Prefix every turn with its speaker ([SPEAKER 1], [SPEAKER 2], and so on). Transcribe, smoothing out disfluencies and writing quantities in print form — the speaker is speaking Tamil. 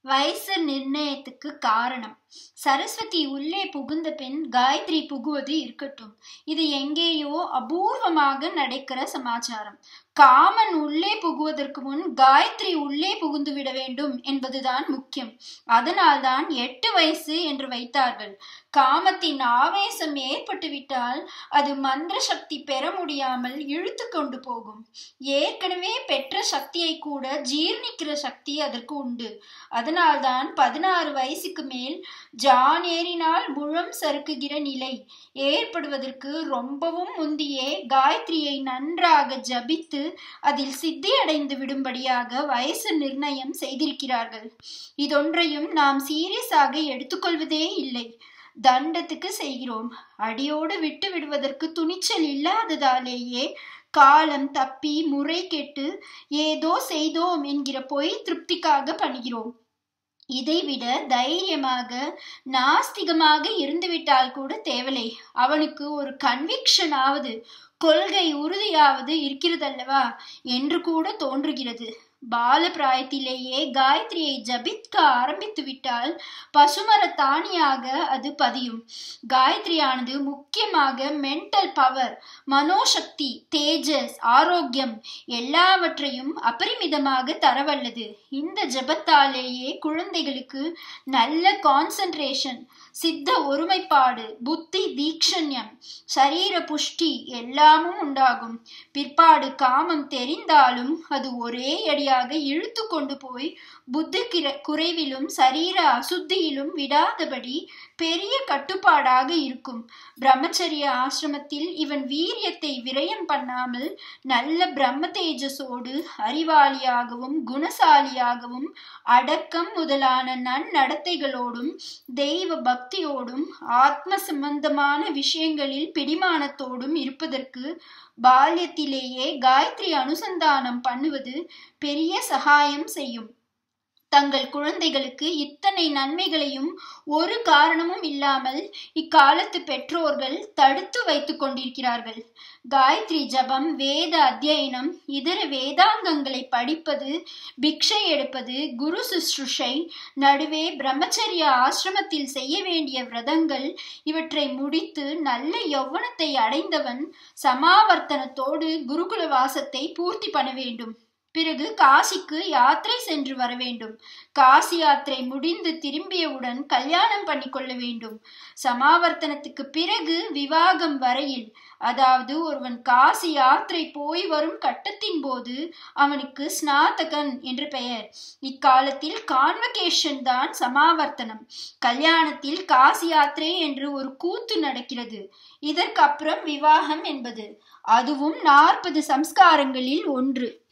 [SPEAKER 1] வயசு நிர்ணயத்துக்கு காரணம். சரஸ்வதி உள்ளே புகுந்த பின் காயத்ரி புகுவது இருக்கட்டும். இது எங்கேயோ அபூர்வமாக நடக்கிற சமாச்சாரம். காமன் உள்ளே புகுவதற்கு முன் காயத்ரி உள்ளே புகுந்து விட வேண்டும் என்பதுதான் முக்கியம். அதனால்தான் 8 வயசு என்று வைத்தார்கள். காமத்தின் ஆவேசம் ஏற்பட்டு விட்டால் அது மந்திர சக்தி பெற முடியாமல் இழுத்து கொண்டு போகும். ஏற்கனவே பெற்ற சக்தியை கூட ஜீர்ணிக்கிற சக்தி அதற்கு உண்டு. அதனால்தான் 16 வயசுக்கு மேல் ஜான் ஏறினால் முழம் சறுக்குகிற நிலை ஏற்படுவதற்கு ரொம்பவும் முந்தியே காயத்ரியை நன்றாக ஜபித்து அதில் சித்தி அடைந்து விடும்படியாக வயசு நிர்ணயம் செய்திருக்கிறார்கள். இதொன்றையும் நாம் சீரியஸாக எடுத்துக்கொள்வதே இல்லை. தண்டத்துக்கு செய்கிறோம். அடியோடு விட்டு விடுவதற்கு துணிச்சல் இல்லாததாலேயே காலம் தப்பி முறை கெட்டு ஏதோ செய்தோம் என்கிற பொய் திருப்திக்காக பண்ணுகிறோம். இதைவிட தைரியமாக நாஸ்திகமாக இருந்துவிட்டால் கூட தேவலை. அவனுக்கு ஒரு கன்விக்ஷன் ஆவது, கொள்கை உறுதியாவது இருக்கிறதல்லவா என்று கூட தோன்றுகிறது. பால பிராயத்திலேயே காயத்ரியை ஜபிக்க ஆரம்பித்து விட்டால் பசுமர தானியாக அது பதியும். காயத்ரியானது முக்கியமாக மென்டல் பவர், மனோசக்தி, தேஜஸ், ஆரோக்கியம் எல்லாவற்றையும் அபரிமிதமாக தரவல்லது. இந்த ஜபத்தாலேயே குழந்தைகளுக்கு நல்ல கான்சன்ட்ரேஷன், சித்த ஒருமைப்பாடு, புத்தி தீக்ஷண்யம், சரீர புஷ்டி எல்லாமும் உண்டாகும். பிற்பாடு காமம் தெரிந்தாலும் அது ஒரே அடியாக இழுத்து கொண்டு போய் புத்தி குறைவிலும் சரீர அசுத்தியிலும் விடாதபடி பெரிய கட்டுப்பாடாக இருக்கும். பிரம்மச்சரிய ஆசிரமத்தில் இவன் வீரியத்தை விரயம் பண்ணாமல் நல்ல பிரம்ம தேஜஸோடு அறிவாளியாகவும் குணசாலியாகவும் அடக்கம் முதலான நன்னடத்தைகளோடும் தெய்வ பக்தியோடும் ஆத்ம சம்பந்தமான விஷயங்களில் பிடிமானத்தோடும் இருப்பதற்கு பால்யத்திலேயே காயத்ரி அனுசந்தானம் பண்ணுவது பெரிய சகாயம் செய்யும். தங்கள் குழந்தைகளுக்கு இத்தனை நன்மைகளையும் ஒரு காரணமும் இல்லாமல் இக்காலத்து பெற்றோர்கள் தடுத்து வைத்துக் கொண்டிருக்கிறார்கள். காயத்ரி ஜபம், வேத அத்தியனம், இதர வேதாங்கங்களை படிப்பது, பிக்ஷை எடுப்பது, குரு சுஷ்ருஷை, நடுவே பிரம்மச்சரிய ஆசிரமத்தில் செய்ய வேண்டிய விரதங்கள் இவற்றை முடித்து நல்ல யௌவனத்தை அடைந்தவன் சமாவர்த்தனத்தோடு குருகுல வாசத்தை பூர்த்தி பண்ண வேண்டும். பிறகு காசிக்கு யாத்திரை சென்று வர வேண்டும். காசி யாத்திரை முடிந்து திரும்பியவுடன் கல்யாணம் பண்ணி கொள்ள வேண்டும். சமாவர்த்தனத்துக்கு பிறகு விவாகம் வரையில், அதாவது ஒருவன் காசி யாத்திரை போய் வரும் கட்டத்தின் போது அவனுக்கு ஸ்நாதகன் என்று பெயர். இக்காலத்தில் கான்வகேஷன் தான் சமாவர்த்தனம். கல்யாணத்தில் காசி யாத்திரை என்று ஒரு கூத்து நடக்கிறது. இதற்கு அப்புறம் விவாகம் என்பது, அதுவும் 40 சம்ஸ்காரங்களில் ஒன்று.